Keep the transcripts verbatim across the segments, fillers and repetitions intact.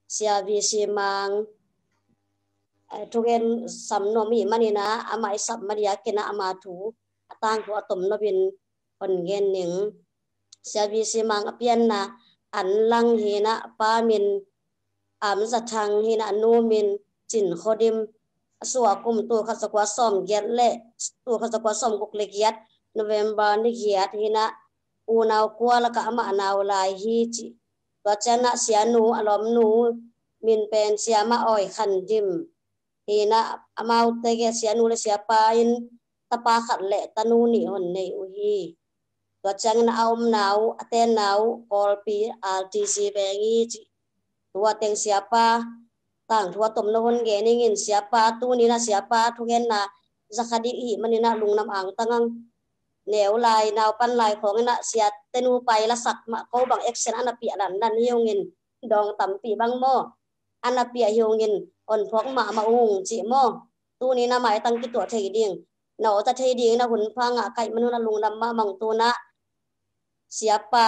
เสียวีซีมังทุกเอ็นสำนวนมีมันนี่นะอามาสับมาเดียกินะอามาถูตั้งหัวตมนบินคนเงินหนึ่งเสียวีซีมังอเปียนนะอันลังเฮนะปามินอามสัทังเฮนะนูมินจินโคดิมสวากุมตัวข้าสกวาซอมเกียรเละตัวข้าสกวาซอมกุกเลกียรโนเวมบาร์นี่เกียรเฮนะอูนาวกัวละก็อามาอนาวลายฮีจิตัวเจนะเสียนูอารมณ์นูมินเป็นเสียมาอ้อยขันดิมhina amau tege sianu le siapain tapakat le tanuni honne uhi to chang na aum nau aten nau kolpi rtc bengi tua teng siapa tang tua tom no hon ge ningin siapa tu ni na siapa thugen na zakadi hi manina lungnam ang tangang neu lai nau pan lai khong na sia tenu pai la sak ma ko bang action ana pi dan dan hiongin dong tampi bang mo ana pi hiongin on phok ma ma ung chi mo tu ni na mai tang ki to thei ding no ta thei ding na hun phanga kai manu na lungnam ma mang tu na siapa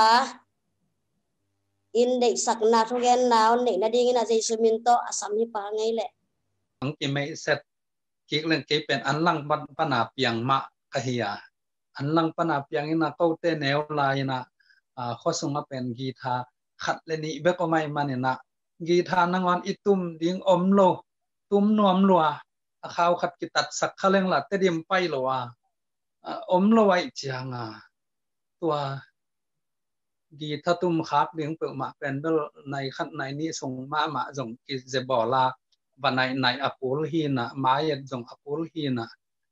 in dei sakna thugen naw nei na ding na jesu min to asam hi pa ngai le ang ki mai set ki leng ke pen an lang ban pana piang ma ka hiya an lang pana piang ina ko te neu la ina a khosunga pen gi tha khat le ni be ko mai manina gi tha nangon itum ding om lo tum nom lwa a khaw khat ki tat sak khaleng la te dim pai lo wa om lo wai chianga tua gi tha tum khak ding pe ma pen bel nai khat nai ni song ma ma jong ki je bola wa nai nai apul hi na ma ye jong apul hi na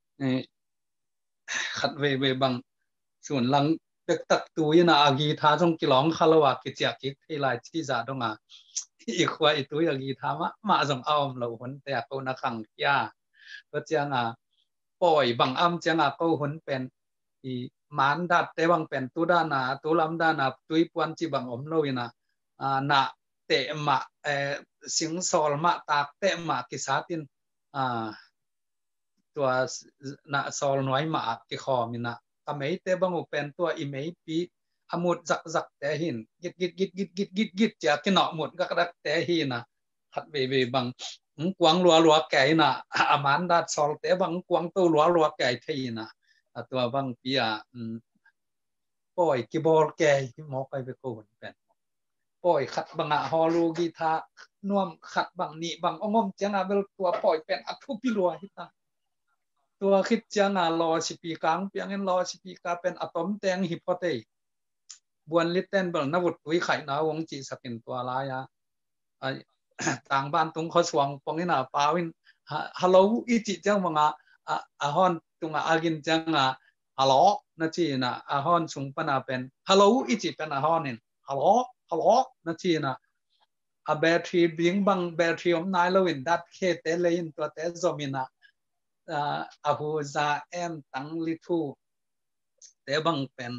khat ve ve bang sun lang pek tak tu ina agi tha jong ki long khalawa ki chia ki thei lai chi za dongaอีกว่าอีตัวอย่างนี้ทำมามาส่งเอาเราหนแต่เขานักขังยาก็จะงาปล่อยบางอ้ำจะงาเขาหนเป็นอีมันดัดแต่บางเป็นตัวด้านหน้าตัวลำด้านหน้าตัวปวนจีบางอมเราอีนะอ่าหน้าเตะมาเออสิงสอลมาตากเตะมากิสาตินอ่าตัวหน้าสอลน้อยมากิคอมินะก็ไม่แต่บางเป็นตัวอีไม่ปีอมุดจักจักแต่หินกิดกิดกิดกิดกิดกิดกิดจากที่หนอหมดก็กระดักแต่หินนะขัดเบเบบังกวางลัวลัวแก่นะอามันดัดสอลแต่บังกวางตัวลัวลัวแก่ที่นะตัวบังปีอ่ะปล่อยกีบอลแก่ที่มอไปไปโกนเป็นปล่อยขัดบังอ่ะฮอลูกีทาน่วมขัดบังนี่บังองมจังอ่ะเบลตัวปล่อยเป็นอัทุพิลัวฮิตาตัวคิดจังอ่ะรอสิปีกลางเพียงนั้นรอสิปีกาเป็นอะตอมแตงฮิปโปเตบวนลิตเต้นเบลนวุฒิวิไข่นาวงจีสกินตัวลายอ่ะต่างบ้านตรงเขาสวงปองนี่น่ะปาวินฮัลโหลอีจิจังมังอ่ะอาฮอนตรงอากินจังอ่ะฮัลโหลนั่นจีน่ะอาฮอนสุงปนาเป็นฮัลโหลอีจิเป็นอาฮอนนี่ฮัลโหลฮัลโหลนั่นจีน่ะอาแบตรีบิงบังแบตรีอมนายลวินดัดเคเตเลยินตัวเตซอมินะอาหูซาเอ็มตังลิทูเตบังเป็น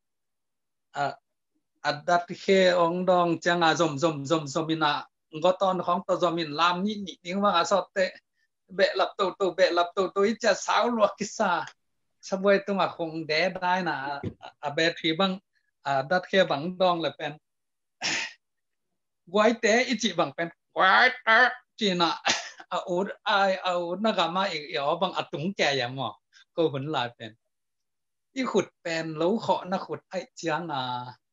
อัดดัดเคองดองจังอาจมจมจมจมินะก็ตอนของตัวจมินลามนี่นี่นิ่งว่าอาสอดเตะเบะหลับตัวตัวเบะหลับตัวตัวจะสาวลวกกิสาสบายตัวคงแดดได้นะอาเบทีบังอัดดัดเคบังดองเลยเป็นไว้เตะอิจิบังเป็นไว้เตะจีน่ะอาอุดไออาอุดนักมาอีกอ๋อบังอัดตุงแก่อย่างหมอก็หุ่นลายเป็นอีขุดเป็นแล้วขอนักขุดไอเจียงอ่ะ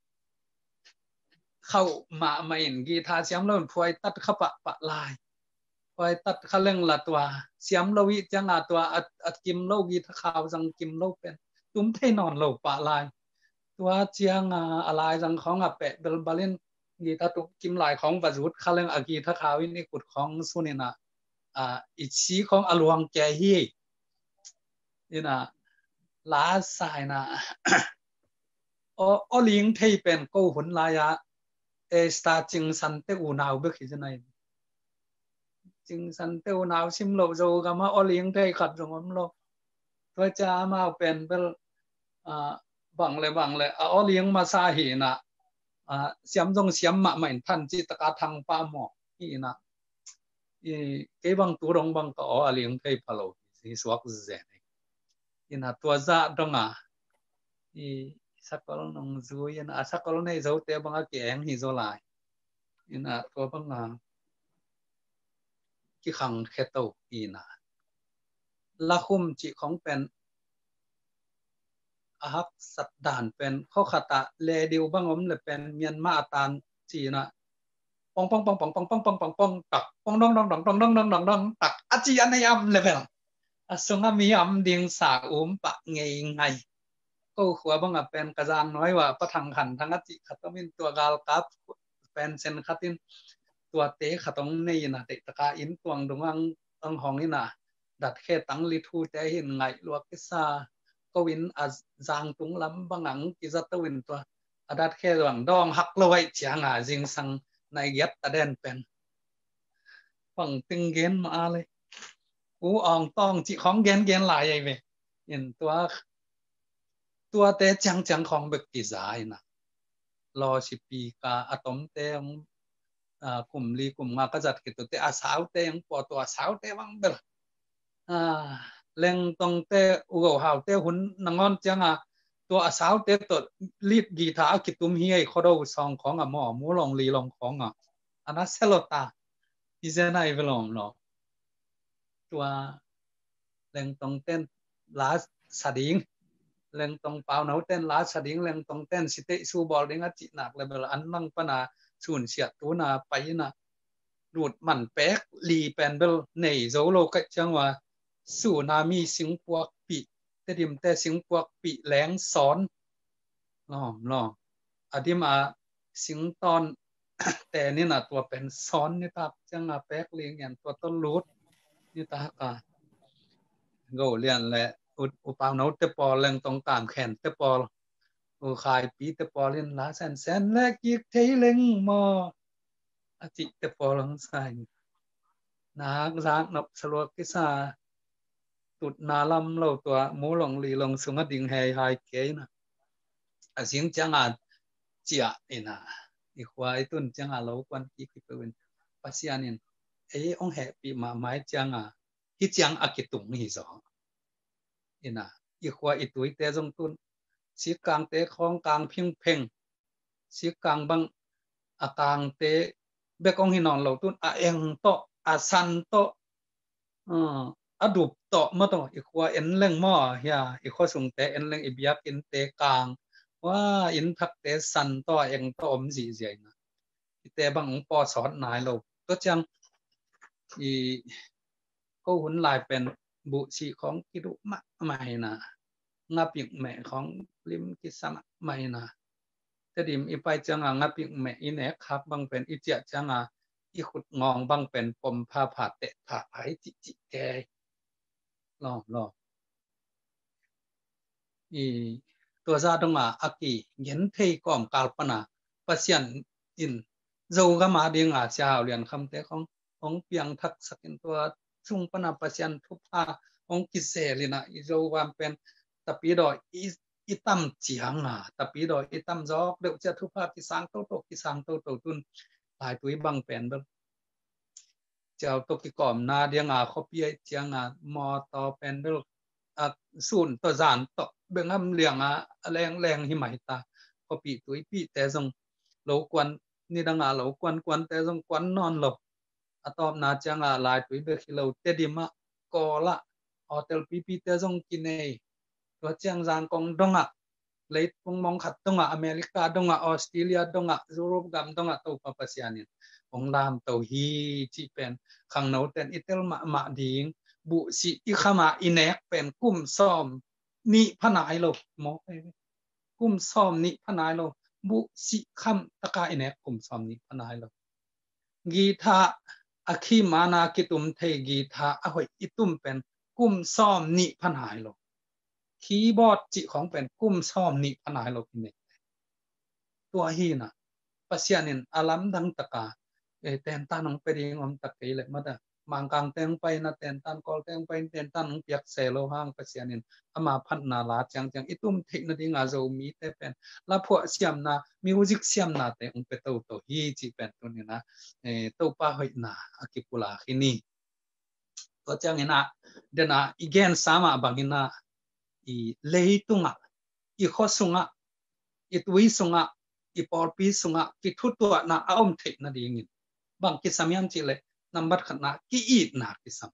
เข้ามาไม่เห็นกีทาเสียมแล้วพวยตัดขปะปะลายพวยตัดขเล่งละตัวเสียมเราวิจังอ่ะตัวอัดอัดกิมโลกีทขาวจังกิมโลเป็นตุ้มเทนอนโลปะลายตัวเจียงอ่ะอะไรจังของอ่ะเปะเบลบาลินกีตาตุ้มกิมลายของบัจุดขเล่งอากีทขาวนี่ขุดของสุนินะอ่าอิชีของอลวงแกฮีนี่นะลาสายนะอ๋อลิงเทเป็นกู้หุ่นลายะเอสตาจิงสันเตอูนาวเบกิจนัยจิงสันเตอูนาวซิมโลโจกามาอ๋อลิงเทขัดจงอมโลตัวจ้ามาเป็นเบลอ่าบังเลยบังเลยอ๋อลิงมาซาหีนะอ่าเสียมจงเสียมมาเหมือนท่านจิตกาทางป้าหมอนี่นะอีเก็บังตัวรงบังก็อ๋อลิงเทพะโลสิสวักเจนนี่นะตัวจ้าตรงอ่ะอีสักคนน้องจูยันอาสักคนในเจ้าเตะบังอาเกียงฮิโซลายนี่นะตัวบังอ่ะ ki khang kheto ina la khum chi khong pen ahak sat dan pen kho khata le diu bangom le pen Myanmar atan chi na pong pong pong pong pong pong pong pong pong tak pong dong dong dong dong dong dong dong dong tak achi anayam le pen asunga mi am ding sa um pa ngei ngai ko khwa banga pen kajang noi wa pathang khan thang achi khatomin tua gal kap pen sen khatin tua te khatong nei na te taka in tuang dungang ang hong ina dat khe tang li thu te hin ngai luak ki sa ko win a jang tung lam bangang ki za to win to adat khe wang dong hak loi chianga jing sang nai yat ta den pen phang ting gen ma le u ong tong chi khong gen gen lai ai ve in tua tua te chang chang khong bek ki zai na lo si pi ka atom te à cùng li cùng nga cái giật cái tụi a sáu te ang po to sáu te bang bel à leng tong te u hào te hun nangon chang à to a sáu te to lead guitar ki tum hi ai khodo song khong a mo mu long li long khong a ana selota izena ivelom lo tua leng tong ten lá sading leng tong pau nấu ten lá sading leng tong ten site su bol ding a chi nak le bel an nang pana chun sia tu na pai na rut man pek li pen bel nei zo lo ka chang wa su na mi sing puak pi te dim te sing puak pi leng son lom lo adim a sing ton te ni na tua pen son ni tak chang a pek ling yan tua ton lut ni ta ka go lian le u pa no te pol leng tong tam khen te pol u khai pi te polin la sen sen le ki thei leng mo a chi te polong sai na giang nop slo ki sa tut na lam lo to mu long li long sunga ding hai hai ke na a sing chang a chia ina i khwa i tun chang a lo kwan ki ki pen pasianin e ong he pi ma mai chang a hi chang a ki tung hi zo ina i khwa i tui te jong tun si kang te khong kang phing pheng si kang bang a kang te be kong hinon lo tun a eng to a san to a dup to ma to i khwa en leng mo ya i kho sung te en leng i biak in te kang wa in thak te san to eng to om ji ji na i te bang po sot nai lo to chang i ko hun lai pen bu si khong ki du ma mai na ngap pi mẹของลิมกิสนะไม่นะแต่ดิมอีไปจังอ่ะงับปิแม่อีเนี่ยครับบางเป็นอีเจียจังอ่ะอีขุดงองบางเป็นปมผ้าผ่าเตะผ่าไผ่จิจิแกลองลองอีตัวซาดงอ่ะอากีเห็นเทยก่อมกาลปนาปัสยันอินโจก็มาเดียงอ่ะชาวเรียนคำเตะของของเปียงทักษะกินตัวซุ่งปนาปัสยันทุกผ้าของกิเสรีนะอีโจวามเป็นtapi do itam chiang à tapi do itam jok deu cha thu pha ki sang to to ki sang to to tun lai tui bang pen bel chao to ki kom na dia nga khopi chiang à mo to pen bel a sun to zan to bengam liang a leng leng hi mai ta khopi tui pi te jong lo kwan ni dang a lo kwan kwan te jong kwan non lo atom na chiang a lai tui be khilo te dima ko la hotel pi pi te jong ki neiตัวเจียงจางกงดงอ่ะเลยปงมองขัดดงอ่ะอเมริกาดงอ่ะออสเตรเลียดงอ่ะยุโรปกัมดงอ่ะตัวปาปัสยานินองดามตัวฮีจีเป็นขังโนเตนอิตาลมามาดิงบุสิอิขมาอินเนกเป็นกุ้มซ้อมนิพนายโลมอไปกุ้มซ้อมนิพนายโลบุสิคำตะกาอินเนกกุ้มซ้อมนิพนายโลกีทาอคิมานากิตุมเทกีทาอหอยอิตุมเป็นกุ้มซ้อมนิพนายโลคีย์บอร์ดจิของเป็นกุ้มซ้อมนิพนายโลกินเนตัวฮีน่ะปัสยานินอาลัมดังตะกาเอเตนตานองไปเรียงอมตะเกยเลยมาดะมังกังเตงไปนะเตนตันกอลเตงไปเตนตันเปียกเซโลห้างปัสยานินอามาพันนาลาจังจังอิตุมเทคโนโลยีงาโจมีเตเป็นลาพวกเสียมนามิวสิกเสียมนาเตองเปโตโตฮีจิเป็นตัวนี้นะเอตัวป้าหอยนาอากิปุลาคินีตัวจังเห็นนะเดนะอีเกนสามาบังเห็นนะi leitunga i khosunga i tuisunga i porpi sunga ki thutua na aom thei na dingin bang ki samyam chi le นำบัดขณะกีอีดหนักที่สัม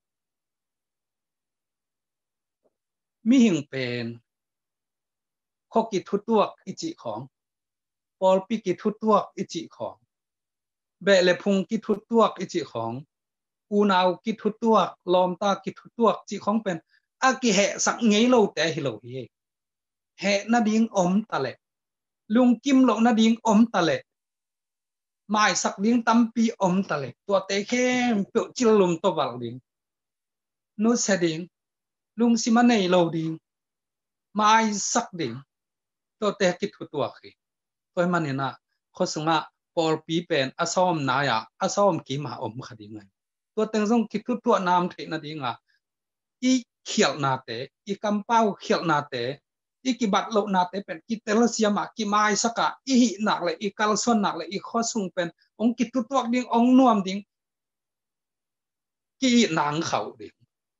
มีหิงเป็นข้อกิทุตัวอิจิของปอลปีกิทุตัวอิจิของเบลพุงกิทุตัวอิจิของอูนาวกิทุตัวลอมตากิทุตัวจิของเป็นอากิเหสักเงยโลแต่ฮิโลเฮเหนาดิงอมตะเลลุงกิมโลนาดิงอมตะเลไม้สักดิงตั้มปีอมตะเลตัวเตเข้มเปียวจิลลุมตัวบาลดิงนู้เสดิงลุงซิมันเนยโลดิงไม้สักดิงตัวเตกิทุตัวขี้ตัวมันเนี่ยนะเขาสงะปอลปีเป็นอาซ้อมนายะอาซ้อมกีมาอมขดิงไงตัวเต็งส่งกิทุตัวน้ำเทนาดิงอ่ะอีเขียวนาเตอีกำเป้าเขียวนาเตอีกิบัดโลนาเตเป็นกิเตลเซียมากิไม้สักะอีหิหนักเลยอีกาลส่วนหนักเลยอีข้อส่งเป็นองกิทุตัวดิงองนวมดิงกีนางเขาดิง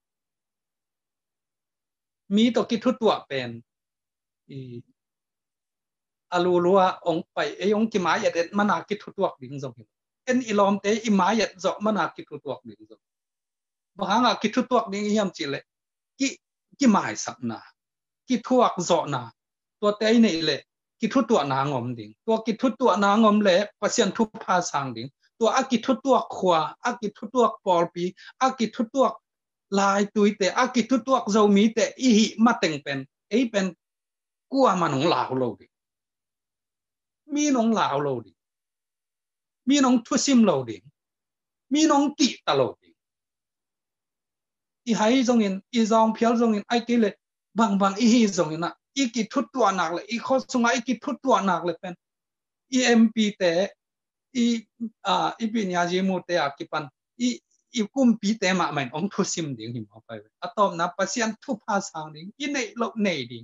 มีตัวกิทุตัวเป็นอีอาลูรัวองไปไอองกิมายัดเอ็ดมันอากิทุตัวดิงส่งเอ็นอีลอมเตอีมายัดจ่อมันอากิทุตัวดิงส่งบางอากิทุตัวดิงยามจิเลกิกิมาสักนากิทวกจ่อนาตัวเตยนี่เลยกิทุตัวนางอมดิงตัวกิทุตัวนางอมเลยปัสยันทุพาสังดิงตัวอากิทุตัวขวาอากิทุตัวปอลปีอากิทุตัวลายตุยเตอากิทุตัวเจ้ามีเตอีหิมาเต็งเป็นไอเป็นกัวมันหงลาวโลดิมีน้องลาวโลดิมีน้องทุซิมโลดิมีน้องกิตะโลดิอีไฮจงอินอีจองเพียวจงอินไอกิเลยบางบางอีฮิจงอินนะอีกิทุตัวหนักเลยอีข้อสงอีกิทุตัวหนักเลยเป็นอีเอ็มพีเตอีอ่าอีปิญญาจิมุเตอากิปันอีอีกุมปีเตมาไม่องทุซิมดิ่งหิมเอาไปอะตอมนับปัสยันทุพาสังดิ่งอีเนโลเนดิ่ง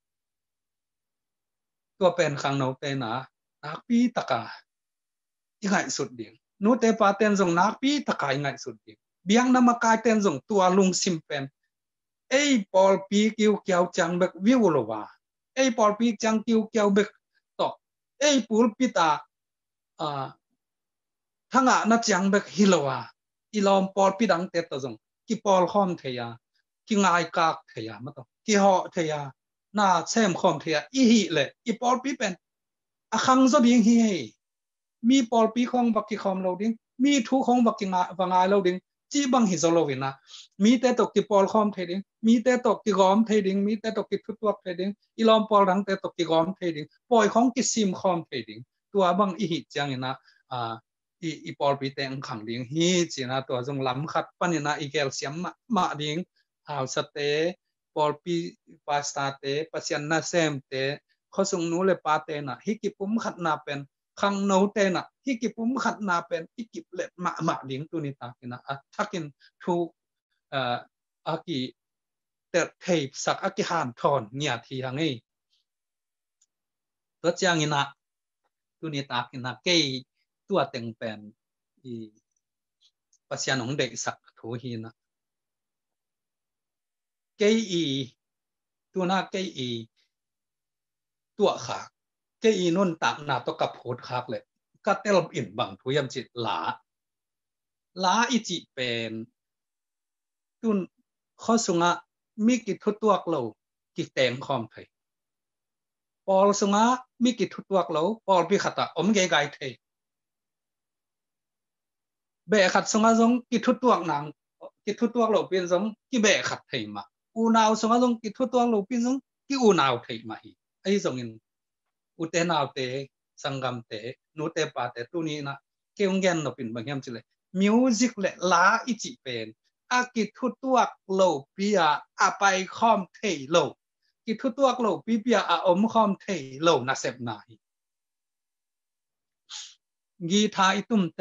ตัวเป็นขังโนเป็นนะนักปีตะกาอีง่ายสุดดิ่งนู้เตปาเตนจงนักปีตะกาอีง่ายสุดดิ่งเบียงนามากายเตนจงตัวลุงซิมเป็นไอ้ปอลปีกิวเกียวจังเบกวิวโลวาไอ้ปอลปีจังกิวเกียวเบกต่อไอ้ปูลปิตาอ่าทั้งอ่ะนัดจังเบกฮิโลวาอีลอมปอลปีดังเตตจงกิปอลคอมเทียกิง่ายกากเทียมาต่อกิห่อเทียน่าเซมคอมเทียอีฮิเลยอีปอลปีเป็นอะคังซะบิงฮีมีปอลปีของบักกิคอมโลดิงมีทุของบักกิงาบังไอโลดิงจีบังฮิโซโลวินะมีแต่ตกที่ปอลคอมเทดิงมีแต่ตกที่กอมเทดิงมีแต่ตกที่ทุตวกเทดิงอีลอมปอลดังแต่ตกที่กอมเทดิงปล่อยของกิซิมคอมเทดิงตัวบังอีหิจังนะอ่าอีอีปอลปีแต่งขังดิงฮีจีนะตัวจงล้ำขัดปันนะอีแกลเซียมมามาดิงหาวสเตปอลปีปาสตาเตปัสยันนาเซมเตเขาส่งนู้เลยปาเตนะฮิกิปุ่มขัดนาเป็นขังโนเตนะฮิกิปุ่มขัดนาเป็นอิกิเล็ดมามาดิงตัวนี้ตากินะอ่ะทักกินทูเอ่ออากิเตเทปสักอากิหานทอนเนี่ยทีทางนี้ตัวจางอินะตัวนี้ตากินะเกยตัวเต็งเป็นอีปัสยานของเด็กสักถูหินะเกยอีตัวหน้าเกยอีตัวขาเกยอีนุ่นตากนาตกับโพดคักเลยก็เตลบอินบังทุยมจิตหลาหลาอิจิเป็นตุนข้อสุงะมีกิทุตัวเรากิแตงคอมไทยปอลสุงะมีกิทุตัวเราปอลพิขัตะอมเกยไกไทยเบะขัดสุงะจงกิทุตัวหนังกิทุตัวเราเป็นจงกิเบะขัดไทยมาอูนาวสุงะจงกิทุตัวเราเป็นจงกิอูนาวไทยมาฮีไอ้จงอินอุเตนาวเตสังกัมเตนูเตปาเตตัวนี้นะเกี่ยงเงินเราเป็นบางอย่างจิเลยมิวสิกเละลาอิจิเป็นอากิทุตัวโลปียอาไปคอมเทโลกิทุตัวโลปีปียอาอมคอมเทโลน่าเสพนายกีทาอิตุมเต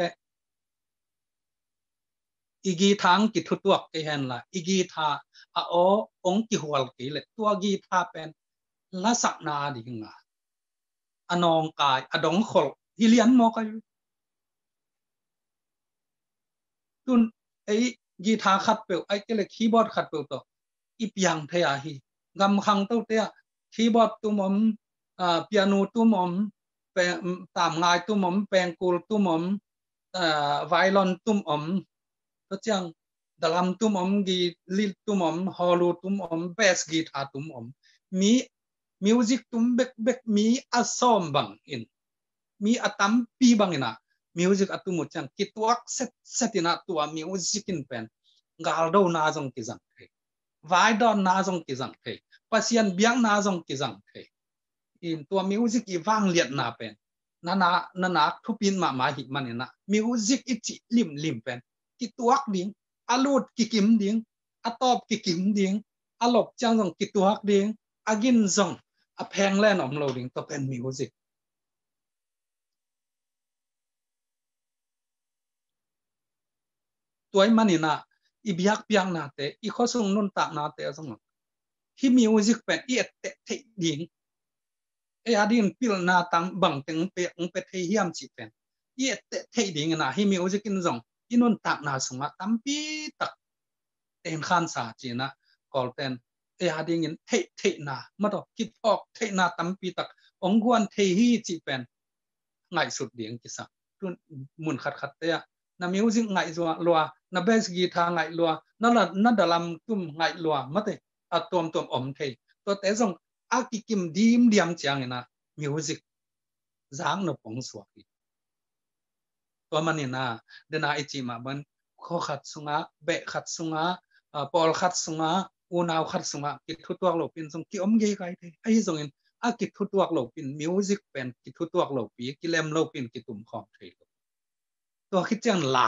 อีกีทางกิทุตัวเกหันละอีกีทาอาโอองกิหัวกิเลตัวกีทาเป็นลักษณะดิ่งอ่ะอนองกายอดงขลฮิเลียนมอกอยู่ตุนไอ้กีตาร์ขัดเปลวไอ้เจเล็กคีย์บอร์ดขัดเปลวต่ออีเปียงเทียฮีกำขังเต้าเทียคีย์บอร์ดตุ้มอมอ่าเปียโนตุ้มอมแปลงตามงายตุ้มอมแปลงกูลตุ้มอมอ่าไวโอลินตุ้มอมตัวจังdalam tum om gi lil tum om holu tum om bass guitar tum om mi music tum bek bek mi asom bang in mi atam pi bang ina music atum chang kituak set setina tua music in pen ngal do na jong ki jang the vai do na jong ki jang the pasian biang na jong ki jang the in tua music i wang liat na pen na na na na thupin ma ma hi manina music ichi lim lim pen kituak ding alut kikim ding atop kikim ding alop chang jong kituak ding agin jong a pheng len om lo ding to pen music toy manina ibyak piang na te i khosung nun tak na te jong hi music pen i te te ding e adin pil na tang bang teng pe ong pe the hiam chi pen i te te ding na hi music in jong inun tak na sunga tampi tak ten khan sa chi na kol ten e ading in the the na ma to kip ok the na tampi tak ong guan the hi chi pen ngai sut ding ki sa tun mun khat khat te na music ngai zo lwa na bass guitar ngai lwa na la na dalam tum ngai lwa ma te atom tom om the to te jong a ki kim dim diam chang na music zang no pong swa ki to manina dena ichi ma ban kho khat sunga be khat sunga pol khat sunga unaw khat sunga ki thutuak lo pin song ki om ge kai the ai jong in a ki thutuak lo pin music pen ki thutuak lo pi ki lem lo pin ki tum khom the to ki chang la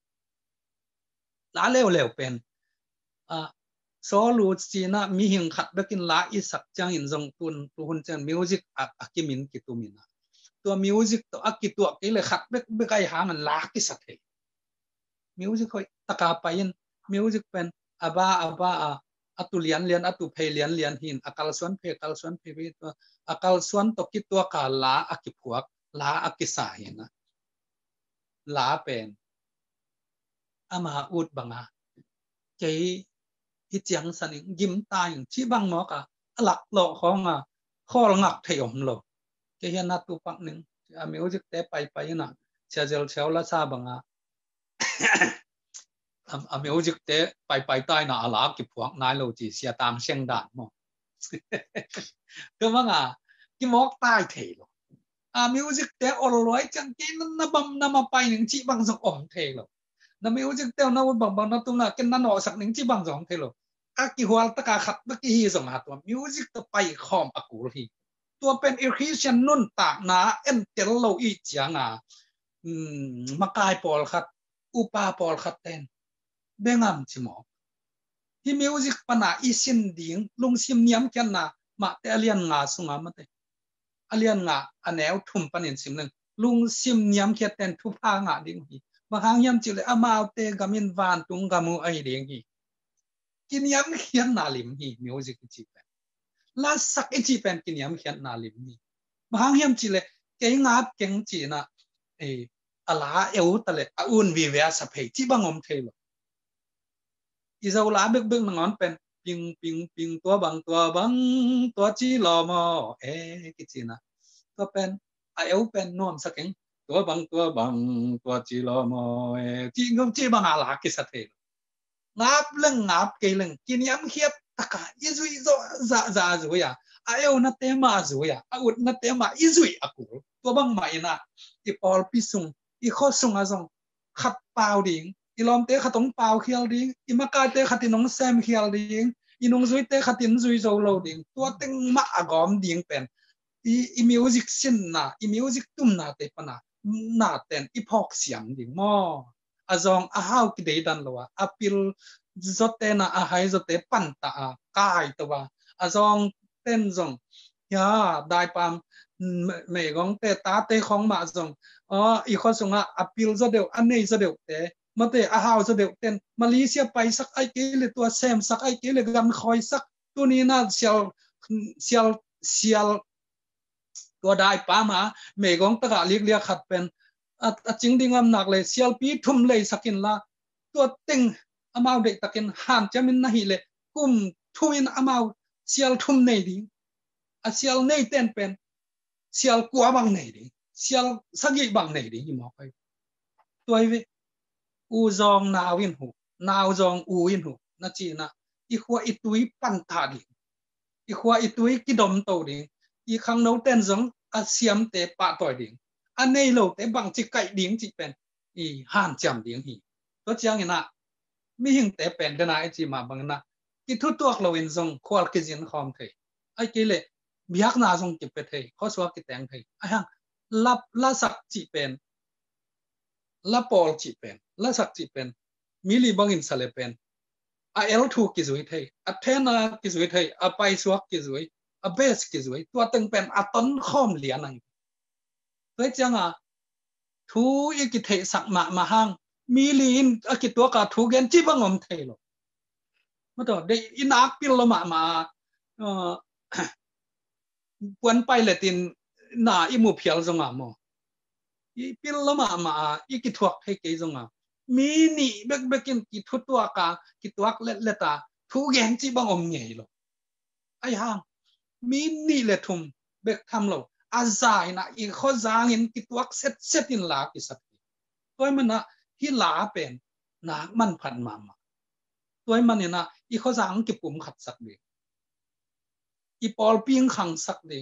la lew lew pen a so lu chi na mi hing khat bekin la i sak chang in jong tun tu hun chang music a ki min ki tuminaตัวมิวสิกตัวอักกิตัวกิเลยขัดเบกเบกไอหามันลากกิสักเฮมิวสิกคอยตะกาไปยันมิวสิกเป็นอาบ้าอาบ้าอัตุเลียนเลียนอัตุเพเลียนเลียนหินอักลส่วนเพอักลส่วนเพไปตัวอักลส่วนตกิตัวกาลาอักกิพวกลาอักกิสายนะลาเป็นอามาอุดบังอาใจฮิตยังสันยิ้มตายชีบังหมอกะหลักหลอกของอ่ะข้อหงักเที่ยมโลke hian na tu pak ning a music te pai pai na cha jel cheu la sa banga a music te pai pai tai na ala ki phuak nai lo chi sia tam seng dan mo to manga ki mok tai the lo a music te ol loi chang ki na bam na ma pai ning chi bang jong om the lo na music te na bang bang na tu na ken na no sak ning chi bang jong the lo a ki hwal ta ka khat ba ki hi jong ha to music to pai khom akul hiตัวเป็นอิริชันนุ่นตากนาเอ็นเตลโลอีจางอ่ะมากายปอลขัดอุปาปอลขัดเต้นเบงามชิมอที่มิวสิกปนาอีสินดิ่งลุงซิมเนียมแค่น่ะมาแต่เลียนงาสุงามาเตอเลียนงาอันแนวทุ่มปนินสิมนึงลุงซิมเนียมแค่เต้นทุพางาดิ่งฮีบางครั้งยามจิเลยอามาเอาเตกามินวานตุงกามูไอดิ่งฮีกินยามเขียนนาลิมฮีมิวสิกจิลาสักไอจีเป็นกินยามเขียนนาลิมนี่บางยามจีเลยเก่งงับเก่งจีนะเอออะไรเอวตะเลยอุ่นวิเวสเพจีบางอมเทลอิซาอุลาเบิกเบิกนอนเป็นปิงปิงปิงตัวบางตัวบางตัวจีลอมอเอกิจีนะตัวเป็นเอวเป็นนวมสักเก่งตัวบางตัวบางตัวจีลอมอเอจีงมจีบางอะไรกิสัตเทลงับเรื่องงับเกลังกินยามเขียบตะกาอิซุยโซซาซาซุยอ่ะอาเอวนัตเตมาซุยอ่ะอุดนัตเตมาอิซุยอากูตัวบางไม่นะอีปอลพิสุงอีข้อสุงอาซงขัดเปล่าดิ่งอีลอมเตะขัดตรงเปล่าเขียวดิ่งอีมากาเตะขัดตินงแซมเขียวดิ่งอีนงซุยเตะขัดตินซุยโซโลดิ่งตัวเต็งมะอากอมดิ่งเป็นอีอีมิวสิกซินนะอีมิวสิกตุ้มนาเตปนะนาเต็นอีพอกเสียงดิ่งมออาซองอาฮาวกิเดดันละวะอาปิลจดเตนะอาหายจดเตปันตากายตัวอาจงเต้นจงยาได้ปามเมฆของเตตาเตของมาจงอ๋ออีกคนสงอ่ะอพิลจะเดียวอันนี้จะเดียวเตมาเตอาหาวจะเดียวเต้นมาเลเซียไปสักไอเกลตัวแซมสักไอเกลกันคอยสักตัวนี้น่าเสียวเสียวเสียวตัวได้ปามาเมฆของตะกะเลียกเลียขัดเป็นอ่ะจริงดิ่งลำหนักเลยเสียวปีทุ่มเลยสักินละตัวเต็งอามาเด็กตะกินหันจะมินนาฮิเลกุมทุยนอามาเสียลทุ่มในดิอาเสียลในเต้นเป็นเสียลกัวบังในดิเสียลสักยี่บังในดิยี่หมอไปตัวเว u zong na win hu now zong u win hu na chi na i khwa i tui pan tha di i khwa i tui ki dom to di i khang no ten zong a siam te pa toy di an nei lo te bang chi kai ding chi pen i han cham ding hi to chiang ina mi hing te pen da na chi ma bang na ki thu tuak lo in zong khwal ki jin khom thei ai ke le biak na zong ki pe thei kho swa ki teng thei ai hang lap la sak chi pen la pol chi pen la sak chi pen mi li bang in sale pen a el thu ki zui thei a thena ki zui thei a pai suak ki zui a bes ki zui tua teng pen a ton khom lian ang toi chang a thu i ki thei sak ma ma hang mi li in a ki tua ka thu gen chi bang om thei lo ma to de inak pil lo ma ma uh puan pai le tin na i mu phial zonga mo i pil lo ma ma i ki thuak thei ke zonga mi ni bek bekin ki thu tua ka ki tuak le le ta thu gen chi bang om ngei lo ai hang mi ni le thum bek tham lo a zai na i kho zang in ki tuak set set in la ki sat toy man na hi la pen na man phan ma ma toy man na i kho zang ki pum khat sak de i pol ping khang sak ding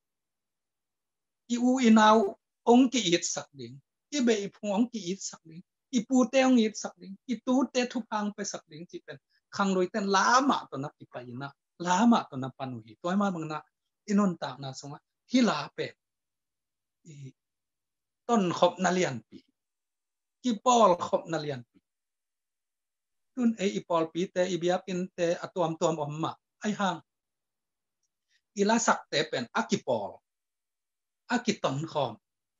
i u i naw ong ki it sak ding i be i phung ong ki it sak ding i pu te ong it sak ding i tu te thu phang pe sak ding chi pen khang loi ten la ma to na ki pa ina la ma to na panu hi toy ma bang na inon ta na songa hi la pe i ton khop na lian pi ki pol khop na lian pi tun e i pol pi te i bia pin te atuam tuam om ma ai hang ila sak te pen akipol akiton khom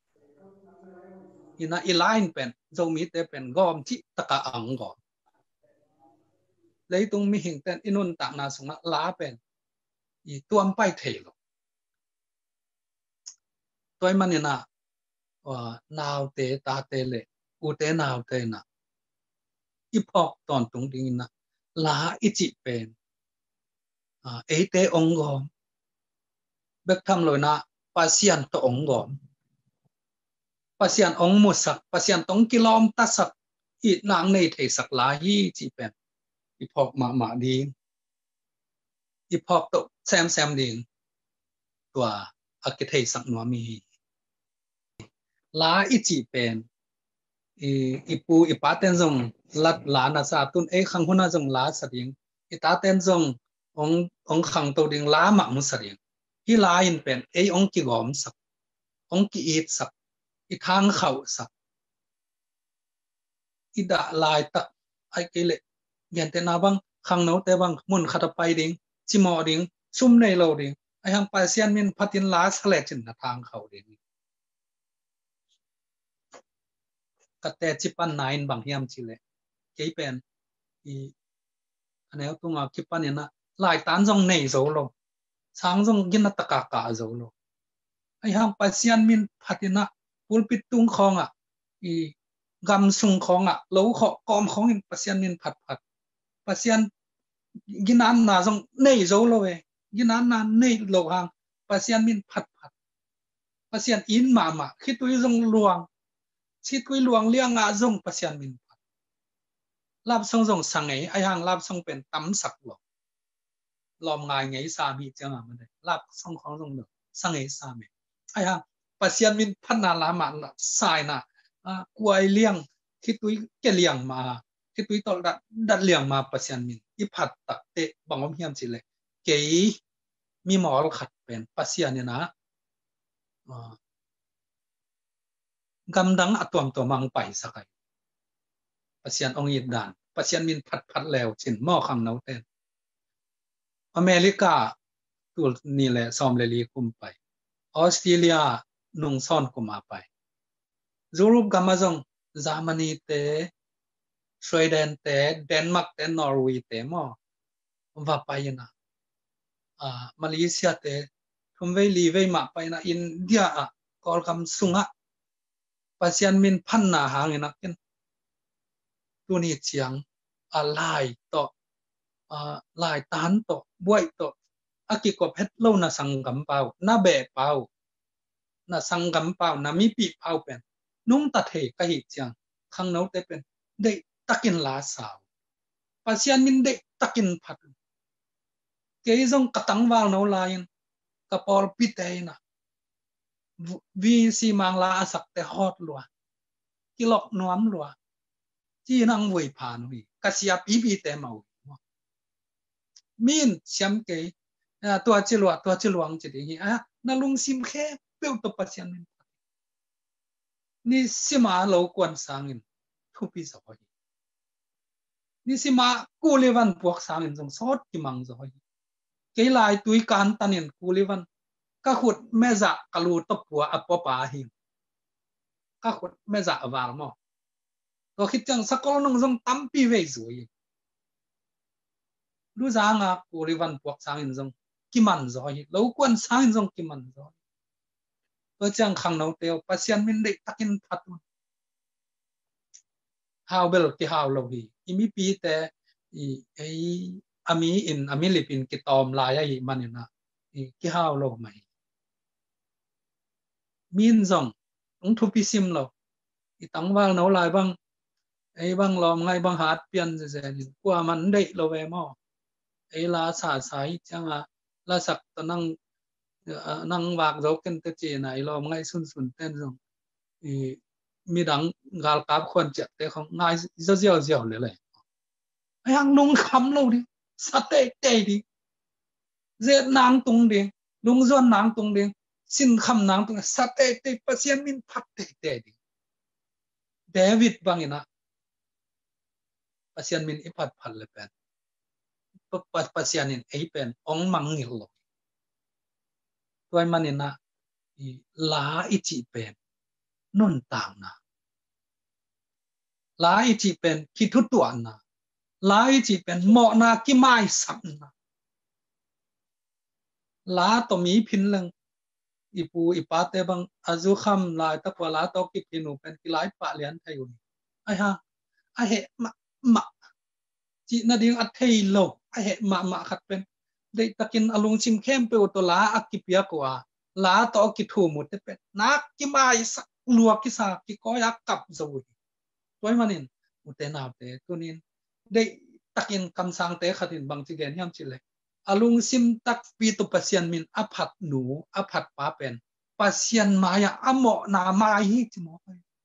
ina ilain pen zomi te pen gom chi taka ang go leitung mi hing ten inun ta na sunga la pen i tuam pai thelo toy manina wa naw te ta te le u te naw te na i phok ton tung ding na la i chi pen a e te ong gom bek tham lo na pasian to ong gom pasian ong musak pasian tong kilom tasak i nang nei thei sak la hi chi pen i phok ma ma ding i phok to sam sam ding tua ak thei sak no mi la i chi pen i i pu i pa ten zong lat la na sa tun e khang huna zong la sa ding i ta ten zong ong ong khang to ding la ma mu sa ding hi la in pen e ong ki gom sak ong ki it sak i thang khau sak i da lai tak ai ke le gen te na bang khang no te bang mun khata pai ding chi mo ding sum nei lo ding ai hang pa sian min phatin la sale chin na thang khau ding ka te chi pan nine bang hiam chi le ke pen i anel tunga ki pan na lai tan jong nei zo lo sang jong gin na taka ka zo lo ai hang pa sian min phatina pulpit tung khonga i gam sung khonga lo kho kom khong in pasian min phat phat pasian ginan na jong nei zo lo we ginan na nei lo hang pasian min phat phat pasian in ma ma khitui jong luang chitui luang liang nga jong pasian min phat lap song jong sangai ai hang lap song pen tam sak lo lom ngai ngai sa mi chang ma de lap song khong jong lo sangai sa me ai hang pasian min phat na la ma sai na a kuai liang khitui ke liang ma khitui tol dat dat liang ma pasian min i phat tak te bangom hiam chi le ke mi mol khat pen pasian ni na gamdang atuam to mang pai sakai pasian ong yid dan pasian min phat phat lew chin mo khang no ten America tul ni le som le li kum pai Australia nung son kuma pai Europe gamazong Germany te Sweden te Denmark te Norway te mo va pai na a Malaysia te thumwei li wei ma pai na India a kol kam sunga pasian min phan na hangena ken tuni chiang a lai to a lai tan to buai to aki ko phet lo na sangam pau na be pau na sangam pau na mi pi pau pen nung ta the ka hi chiang khang no te pen de takin la sao pasian min de takin phat ke jong katang wal no lain kapol piteina vi si mang la sak te hot lua kilok nuam lua chi nang voi phan wi kasia pi pi te mau min siam ke tua chi lua tua chi luang chi di a na lung sim khe peu to pasian min ni sima lo kwan sangin thu pi sa hoi ni sima ku levan puak sangin jong sot ki mang zo hoi ke lai tui kan tanin ku levan ka khut meza kalu to pua apo pa hi ka khut meza wal mo to khit chang sakol nong jong tampi ve zui lu za nga ku levan puak sangin jong ki man zo hi lo kwan sangin jong ki man zo to chang khang no teo pasian min de takin phatun how bel ki how lo hi imi pi te i ei ami in ami lipin ki tom la ya hi manina i ki how lo mai min zong ung thu pi sim lo i tang wal no lai bang ei bang lom ngai bang hat pian je je ni kwa man dei lo ve mo ei la sa sai changa la sak to nang nang wak zo ken te che nai lom ngai sun sun ten zong i mi dang gal kap khon chet te không ngai zo ziao ziao le le ai hang nung kham lo đi sa te te đi zet nang tung đi lung zon nang tung đi sin kham nang tung sa te te pasien min phat te te đi David bangina pasien min ipat phal le pen pasien in ei pen ong mangil lo toy manina i la ichi pen non tang na la ichi pen ki thu tuan na la ichi pen mo na ki mai sam na la to mi phin lang ipu ipate bang azu kham lai ta pa la to ki phinu pen ki lai pa lian thayu ai ha a he ma ma chi na ding a thei lo a he ma ma khat pen dei takin alung chim khem pe to la akipia ko a la to ki thu mu te pen na ki mai sa lua ki sa ki ko ya kap zo toy manin ute na te tunin dei takin kam sang te khatin bang chi gen hiam chi le alung sim tak pi to pasian min aphat nu aphat pa pen pasian maya amo na mai hi chi mo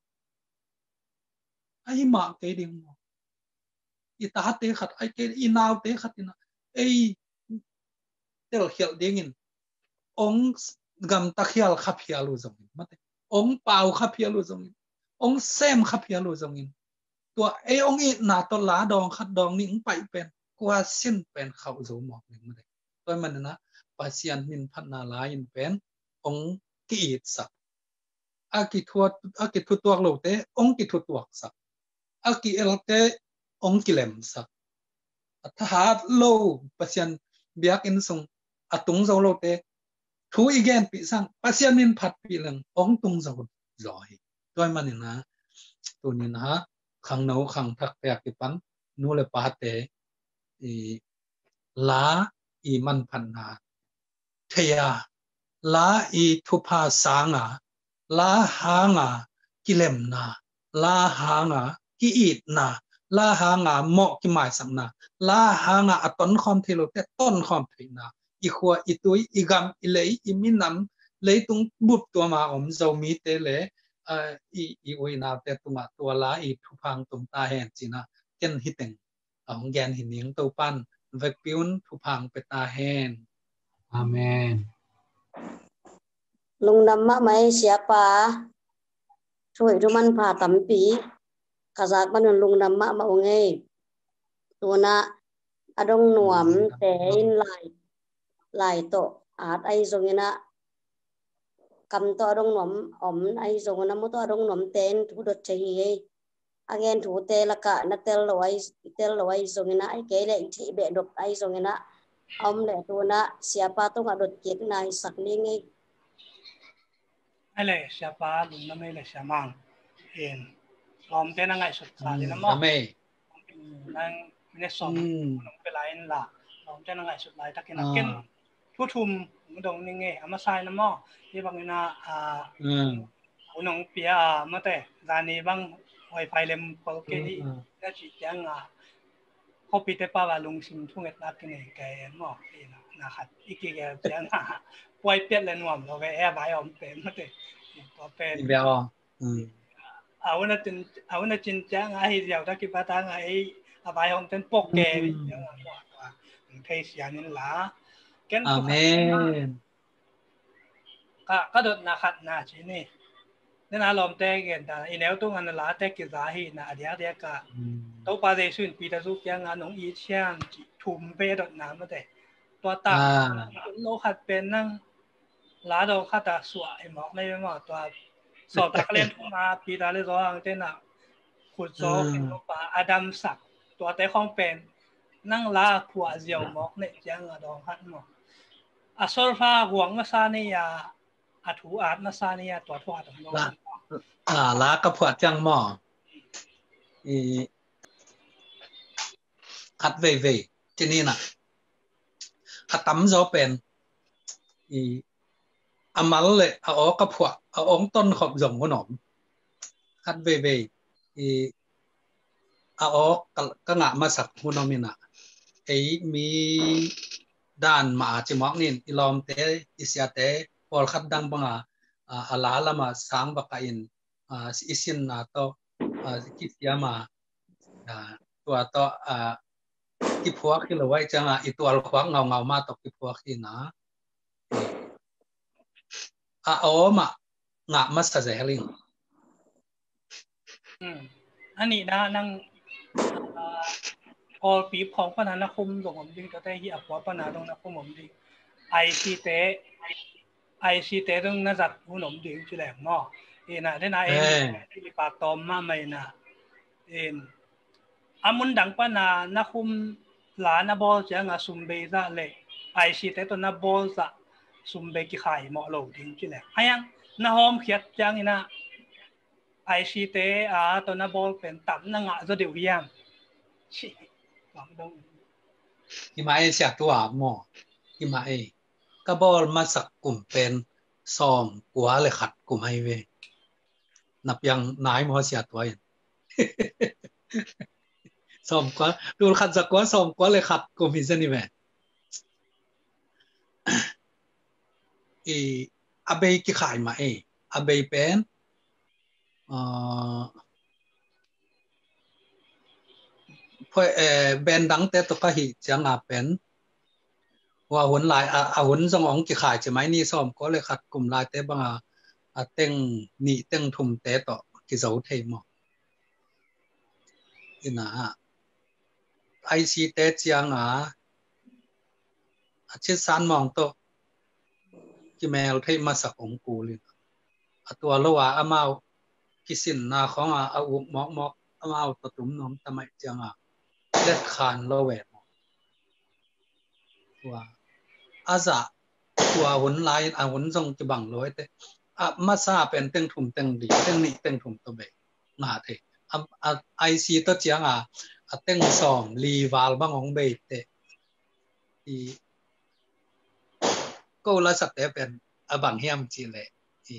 ai ma ke ding mo i ta te khat ai ke i naw te khatina ei tel khial ding in ong gam ta khial kha phialu zong mate ong pau kha phialu zong ong sem kha phialu zong in tua ei ong i na to la dong khat dong ni ong pai pen kwa sin pen khau zo mo ni mate toy man na pasian min phan na la in pen ong ki it sa a ki thuat a ki thu tuak lo te ong ki thu tuak sa a ki el te ong ki lem sa tha hat lo pasian biak in song atung zo lo te thu igen pi sang pasian min phat pi lang ong tung zo rồi toy man na tu ni na khang nau khang thak te ki pan nu le pa te i la i man phan na thea la i thu pha sanga la hanga kilem na la hanga ki it na la hanga mo ki mai sam na la hanga aton khom thilo te ton khom thina i khwa i tui i gam i lei i minam lei tung bup tua ma om zo mi te le i i oi na te tunga tua la i thu phang tum ta hen china ken hiteng ong gen hining to pan vek piun thu phang pe ta hen amen lung nam ma mai siapaช่วยทุมันผ่าตัมปีกษัตริย์มันลงนำมามาองเงตัวน่ะอดงหนวมแต่อินไหลไหลโตอาจไอทรงนะกำตัวอดงหนวมอมไอทรงนะมุตัวอดงหนวมเต้นทุดดใจอาเกนถูเตละกะนัเตลลอยเตลลอยทรงนะไอเกลอิทิเบดบไอทรงนะอมแหละตัวน่ะเสียป้าต้องอดดเกียรตินายสักนี้ไงไอ้เลยเสียป้าลุงน้ำไม่เลยเสียมังเองลอมเต้นยังไงสุดท้ายนะมั้งนั่งไม่ได้สอนน้องไปไล่นั่นละลอมเต้นยังไงสุดท้ายตะกี้นักเก็ตผู้ทุ่มมันตรงนี้ไงอามาใส่น้ำมั้งที่บางทีน่ะอ่าน้องเปียมาแต่ร้านนี้บางโอไฟเล่มพอเกลี่ก็จีจังอ่ะเขาปิดแต่ป้าว่าลุงซิมทุ่งเอ็ดนักกันเองแกหมอกเองนะครับอีกทีแกจังอ่ะปล่อยเปียดเลยหน่วมเราไปแอบไว้อมเต็มมาเต็มตัวเป็นเบลเอาหน้าจินเอาหน้าจินจังไอ้เดี๋ยวถ้าคิดว่าตั้งไอ้อาบายอมเต็มปกแกจังอ่ะว่าเทศยานินละกันอาเมนก็ก็โดนนะครับน่าจีนี่นั่นอารมณ์แต่กันแต่อีแนวตรงนั้นละแต่กิจาฮีนะเดียเดียก็ตัวปาเดชุนปีตะสุกยังงานน้องอีเชียนทุ่มเปดดน้ำมาแต่ตัวตาโลขัดเป็นนั่งลาดอกขัดตาสวยหมอกไม่หมอกตัวสอบตะเล่นมาปีตาเลยร้องเต้นอ่ะขุดโซ่เป็นตัวปลาอดัมสักตัวแต่ของเป็นนั่งลาผัวเจียวหมอกเนี่ยยังอ่ะดองขัดหมอกอ่ะโซฟาห่วงมาซานี่ยาอาถูอาดมาซานี่ยาตัวทวดของน้องอ่าลากระผัวจังหมออีขัดเว่ยเว่ยที่นี่น่ะขัดตั้มโจเป็นอีอามัลเลยเอาออกกระผัวเอาออกต้นขอบจงขนมขัดเว่ยเว่ยอีเอาออกก็งะมาสักขนมนี่น่ะไอ้มีด้านมาจิมอกนี่อีลอมเตอิเสียเตพอขัดดังบังอ่ะอาลาละมาสังบักอินอ่าอิสินนาโตอ่าคิดยามาอ่าตัวโตอ่ากิพวกที่เราไว้จังอ่ะอีตัวขวางเงาเงามาตกกิพวกที่นะอ่าโอ้มางะมาสะเจลิงอืมอันนี้นะนั่งพอปีของปนานาคมหลงผมดึงก็ได้ที่อัปวปนาตรงนาคมผมดึงไอซีเตไอซีเตตรงน่าจัดหุ่นผมดึงจุดแหลมเนาะเอ็นอะได้นะเอ็นที่ปากตอมมาไม่นะเอ็นอามุนดังปนานาคมหลานาบอลจะงาซุมเบซ่าเลยไอซีเตตัวนาบอลจะซุมเบกิขายเหมาะโหลดึงจุดแหลมให้ยังนาหอมเขียดจังนี่นะไอซีเตอาตัวนาบอลเป็นตับนางะจะเดียวยังชิหวังดงที่มาเอเสียตัวหมอที่มาเอกระบอลมาสักกลุ่มเป็นซอมกัวเลยขัดกลุ่มให้เวนับยังนายมอเสียตัวอย่างซอมกัวดูขัดสักกัวซอมกัวเลยขัดกลุ่มอินเซนิเวอีอาเบย์กี่ขายมาเออาเบย์เป็นอ่าพอเออแบนดังแต่ตัวก็หิจังอาเป็นว่าหุ่นลายอ่าหุ่นสมองกี่ขายใช่ไหมนี่ซอมก็เลยขัดกลุ่มลายแต่บางอ่าเต็งนี่เต็งทุ่มแต่ต่อกี่เสาเทมอินะไอซีเตจังอ่ะชิดสันมองโตกี่แมวเทมาสักองกูเลยตัวละว่าอามากิสินนาของอ่ะเอาอุกมอกมอกอามาตะตุ่มน้องทำไมจังอ่ะเล็ดคานละแหวกว่าอาซาตัวหุ่นลายอาหุ่นทรงจะบังร้อยแต่อ่ะมาซาเป็นเต็งถุ่มเต็งดีเต็งนี่เต็งถุ่มตัวเบงหน้าเถอะอ่ะไอซีตัวจังอ่ะเต็งสอมลีวาลบังของเบเตที่ก็ละสักแต่เป็นอ่ะบังเฮียมจีเลยที่